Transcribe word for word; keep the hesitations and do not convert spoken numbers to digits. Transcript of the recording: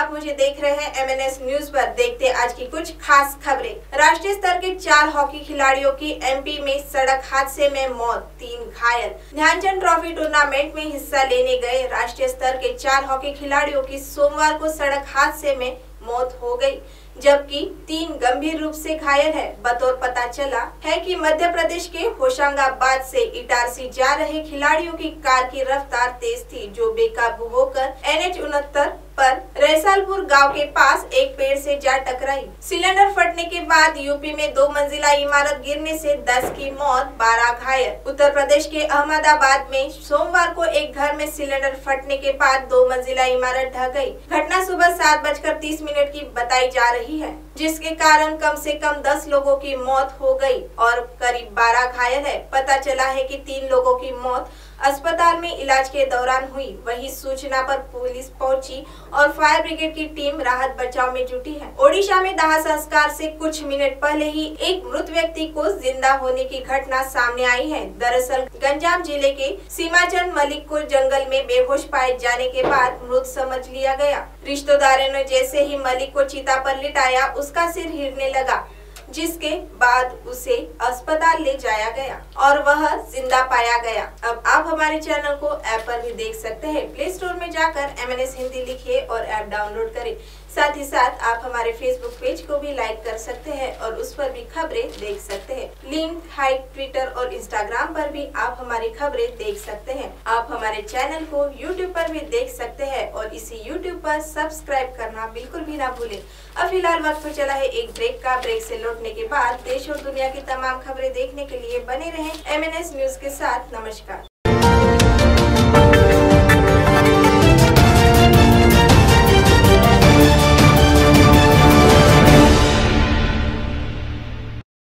आप मुझे देख रहे हैं एम एन एस न्यूज पर। देखते आज की कुछ खास खबरें। राष्ट्रीय स्तर के चार हॉकी खिलाड़ियों की एम पी में सड़क हादसे में मौत, तीन घायल। ध्यानचंद ट्रॉफी टूर्नामेंट में हिस्सा लेने गए राष्ट्रीय स्तर के चार हॉकी खिलाड़ियों की सोमवार को सड़क हादसे में मौत हो गई, जबकि तीन गंभीर रूप से घायल है। बतौर पता चला है कि मध्य प्रदेश के होशंगाबाद से इटारसी जा रहे खिलाड़ियों की कार की रफ्तार तेज थी, जो बेकाबू होकर एन एच उनहत्तर पर रैसालपुर गांव के पास एक पेड़ से जा टकराई। सिलेंडर फटने के बाद यूपी में दो मंजिला इमारत गिरने से दस की मौत, बारह घायल। उत्तर प्रदेश के अहमदाबाद में सोमवार को एक घर में सिलेंडर फटने के बाद दो मंजिला इमारत ढह गई। घटना सुबह सात बजकर तीस मिनट की बताई जा रही है, जिसके कारण कम से कम दस लोगों की मौत हो गई और करीब बारह घायल है। पता चला है कि तीन लोगों की मौत अस्पताल में इलाज के दौरान हुई। वहीं सूचना पर पुलिस पहुंची और फायर ब्रिगेड की टीम राहत बचाव में जुटी है। ओडिशा में दाह संस्कार से कुछ मिनट पहले ही एक मृत व्यक्ति को जिंदा होने की घटना सामने आई है। दरअसल गंजाम जिले के सीमाचंद मलिक को जंगल में बेहोश पाए जाने के बाद मृत समझ लिया गया। रिश्तेदारों ने जैसे ही मलिक को चिता पर लिटाया, उसका सिर हिलने लगा, जिसके बाद उसे अस्पताल ले जाया गया और वह जिंदा पाया गया। अब आप हमारे चैनल को ऐप पर भी देख सकते हैं। प्ले स्टोर में जाकर एम एन एस हिंदी लिखिए और ऐप डाउनलोड करें। साथ ही साथ आप हमारे फेसबुक पेज को भी लाइक कर सकते हैं और उस पर भी खबरें देख सकते हैं। लिंक हाइट ट्विटर और इंस्टाग्राम पर भी आप हमारी खबरें देख सकते हैं। आप हमारे चैनल को यूट्यूब पर भी देख सकते हैं और इसी यूट्यूब पर सब्सक्राइब करना बिल्कुल भी ना भूलें। अब फिलहाल वक्त हो चला है एक ब्रेक का। ब्रेक से लौटने के बाद देश और दुनिया की तमाम खबरें देखने के लिए बने रहें एम एन एस न्यूज के साथ। नमस्कार।